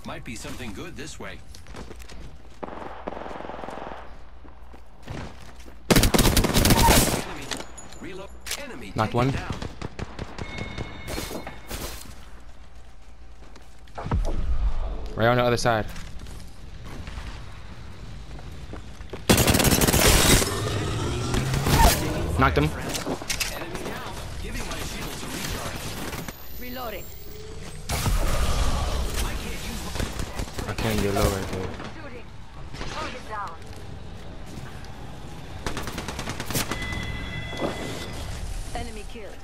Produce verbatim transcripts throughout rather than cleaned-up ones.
Might be something good this way. Enemy. Reload. Enemy. Knocked one. Down. Right on the other side. Knocked him. Enemy down. Giving my shields a recharge. Reloading. I can't use my... I can't get low right there. Shooting. Target down. Enemy killed.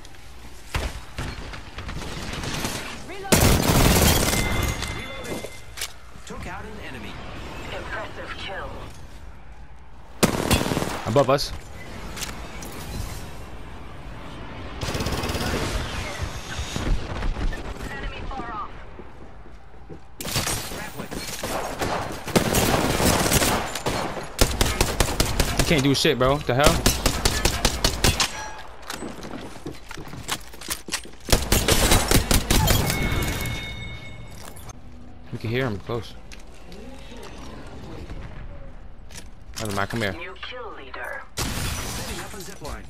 Reloading. Reloading. Took out an enemy. Impressive kill. Above us. Enemy far off. Grappling. You can't do shit, bro. What the hell? You can hear him close. Never mind, come here. New kill leader. Setting up a zipline.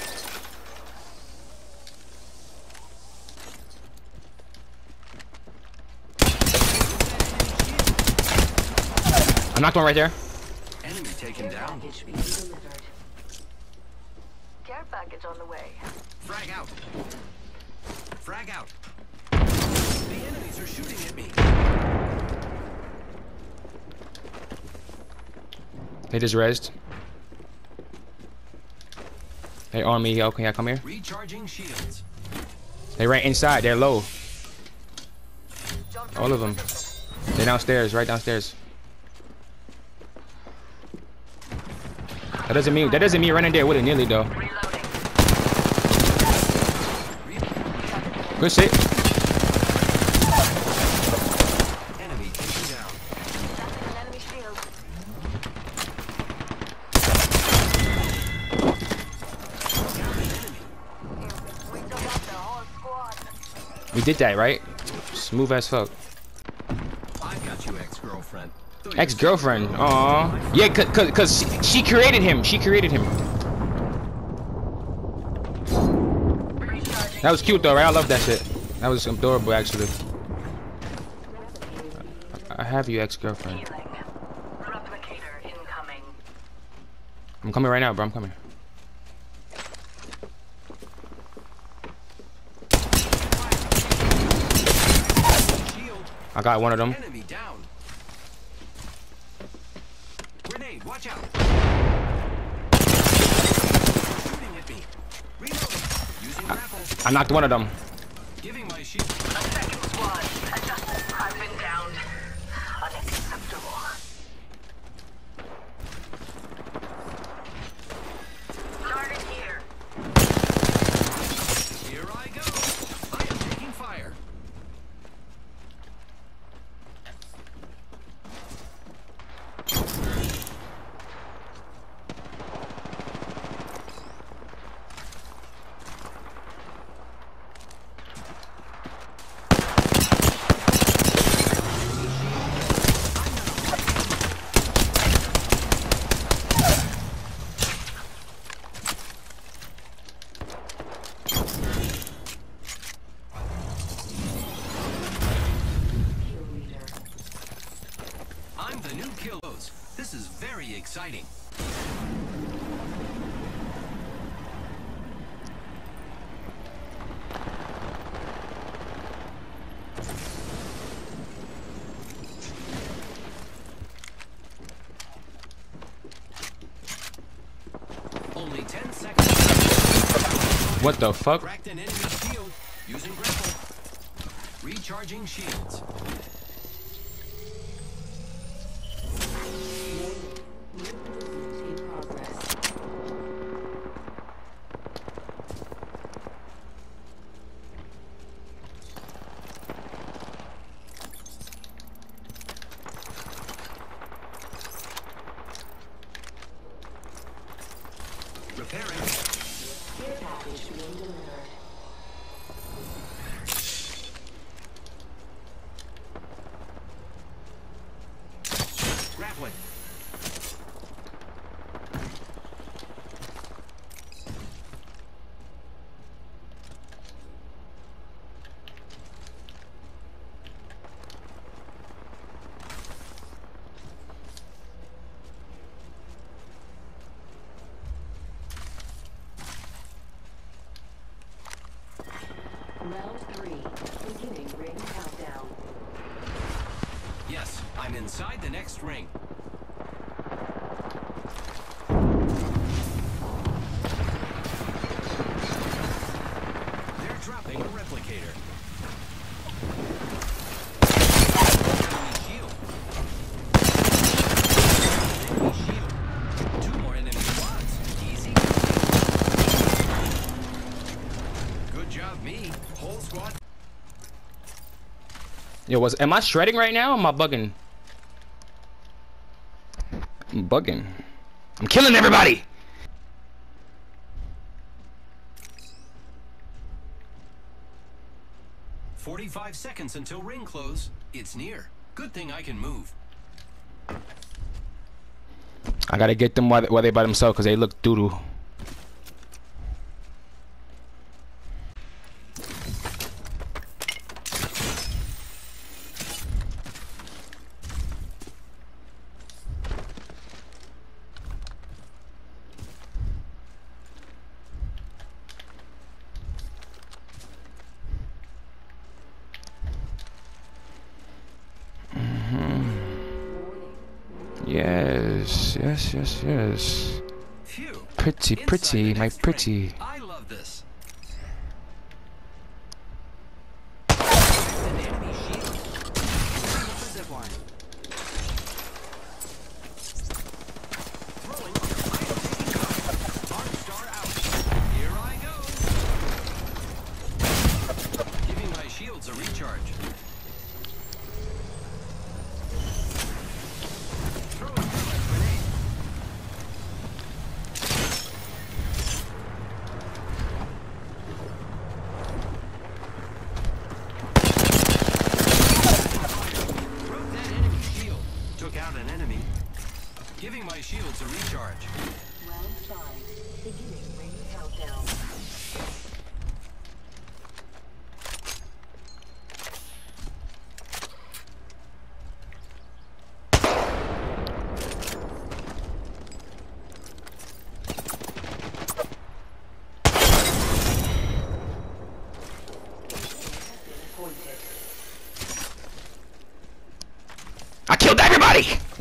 I knocked one right there. Enemy taken down. Package being delivered. Care package on the way. Frag out. Frag out. The enemies are shooting at me. They just rezzed. They on me. Okay, I come here. Recharging shields. They right inside. They're low. All of them. They're downstairs. Right downstairs. That doesn't mean that doesn't mean running there with it nearly though. Reloading. Good shit. Enemy taken down. That's an enemy shield. We took out the whole squad. We did that right. Smooth as fuck. I've got you, ex-girlfriend. Ex-girlfriend. Aw. Yeah, cause, cause, cause she, she created him. She created him. Recharging. That was cute though, right? I love that shit. That was adorable actually. I have you, ex-girlfriend. Healing. Replicator incoming. I'm coming right now, bro. I'm coming. Shield. I got one of them. Enemy down. Grenade, watch out. Shooting at me. Reloading. Using grapple. I knocked one of them. Giving my shield. A second squad. Adjustment has been downed. Unacceptable. Target here. Here I go. I am taking fire. I'm the new Killos. This is very exciting. Only ten seconds. What the fuck? Cracked an enemy shield. Using grapple. Recharging shields. In progress. Repairing. Care package being delivered. Grappling. Round three. Beginning ring countdown. Yes, I'm inside the next ring. They're dropping a replicator. Enemy shield. Enemy shield. Two more enemy squads. Easy. Good job, me. Whole squad. Yo, was am I shredding right now? Or am I bugging? I'm bugging. I'm killing everybody. forty-five seconds until ring close. It's near. Good thing I can move. I gotta get them while they, while they by themselves because they look doo doo. Yes, yes, yes, yes. Phew. Pretty, Inside pretty, the my next pretty. ring. I love this. An enemy shield. Throwing up a zip line. Throwing. I am taking cover. Arc star out. Here I go. Giving my shields a recharge. Throwing down a grenade. Broke that enemy shield. Took out an enemy. Giving my shields a recharge. Round five. Beginning ring countdown. I killed everybody.